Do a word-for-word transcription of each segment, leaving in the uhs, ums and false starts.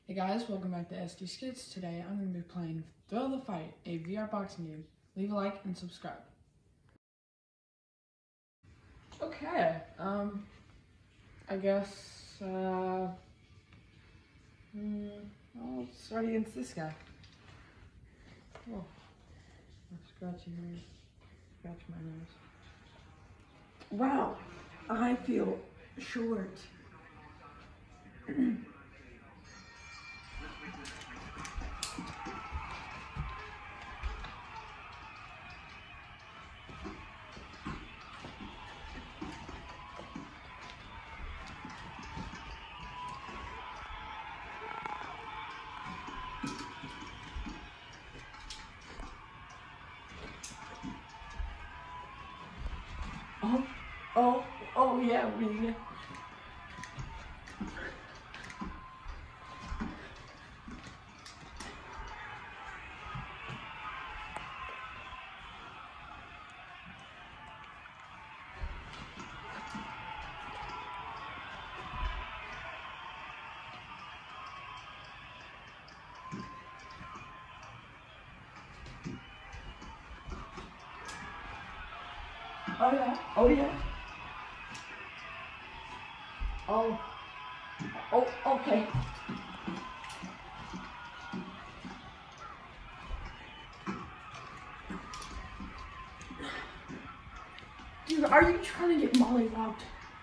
Hey guys, welcome back to S D Skits. Today I'm going to be playing Thrill the Fight, a V R boxing game. Leave a like and subscribe. Okay, um, I guess, uh, hmm, I'll start against this guy. Oh, I'm scratching here. Scratch my nose. Wow, I feel short. Oh, oh, oh yeah, we. Oh yeah, oh yeah. Oh, oh, okay. Dude, are you trying to get mollywopped?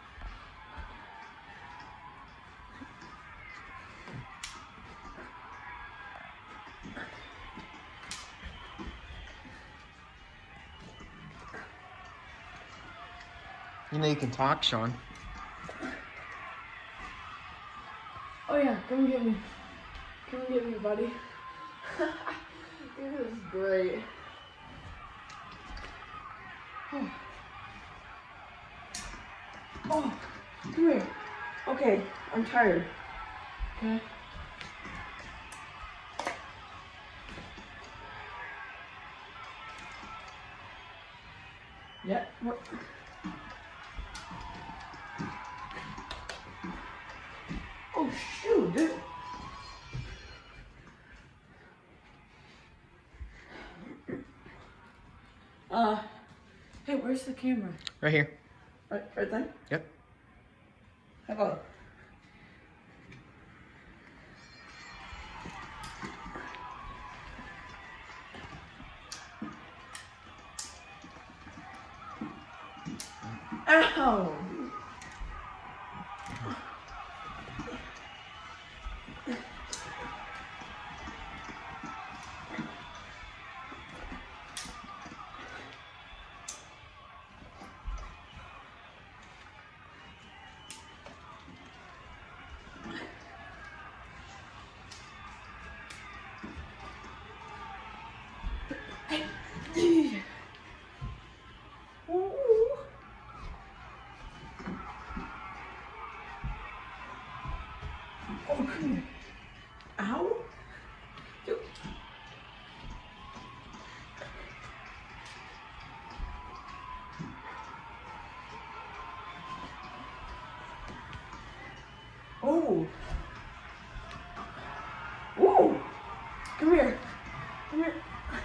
You know you can talk, Sean. Oh yeah, come get me. Come get me, buddy. This is great. Oh. Oh, come here. Okay, I'm tired. Okay. Yep. What? Oh shoot, dude. Uh, hey, where's the camera? Right here. Right, right there? Yep. Hello. Ow! Hey. Ooh. Oh, come here. Ow. Dude. Oh. Ooh. Come here. Come here.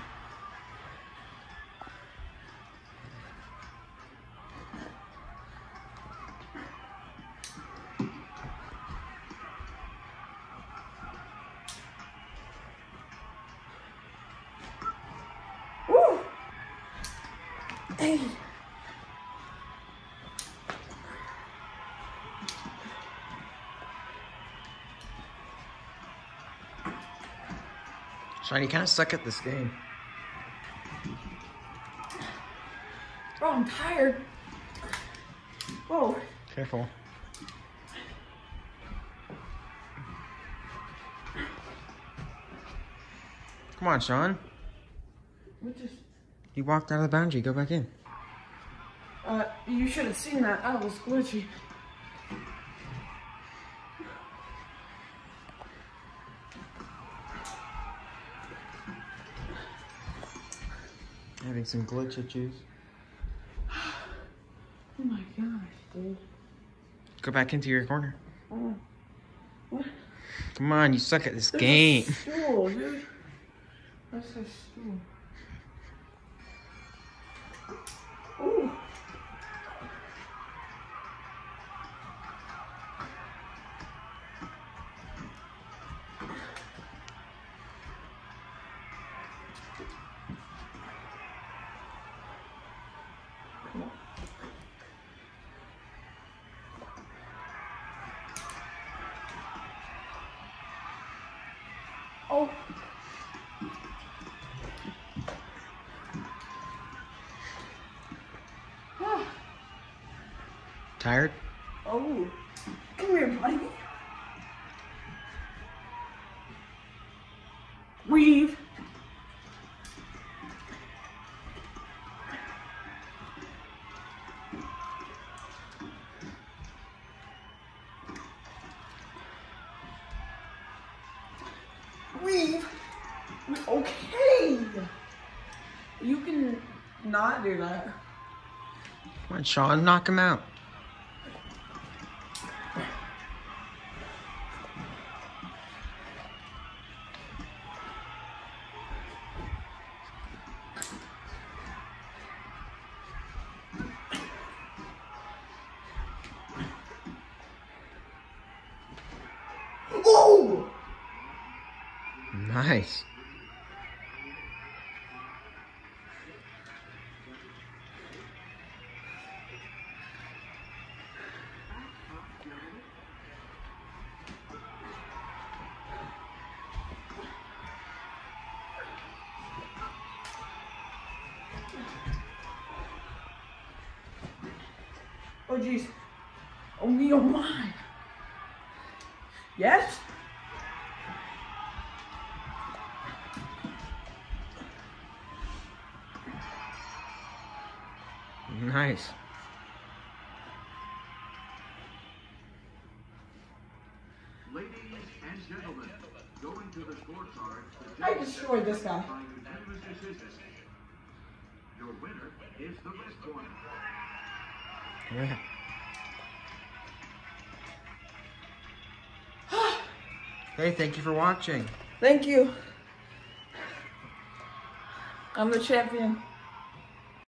Woo! Hey! Sean, you kind of suck at this game. Bro, I'm tired. Whoa. Careful. Come on, Sean. What just... You walked out of the boundary. Go back in. Uh, you should have seen that. That was glitchy. Having some glitch issues. Oh my gosh, dude. Go back into your corner. Uh, what? Come on, you suck at this There's game. a stool, dude. That's a stool. Ooh. Come on. Oh. Ah. Tired? Oh. Come here, buddy. Weave. Weave. Okay. You can not do that. Come on, Sean, knock him out. Oh! Nice. Oh jeez. Oh me, oh my. Yes? Nice. Ladies and gentlemen, going to the scorecard. I destroyed this guy. Your winner is the West Point. Yeah. Hey, thank you for watching. Thank you. I'm the champion.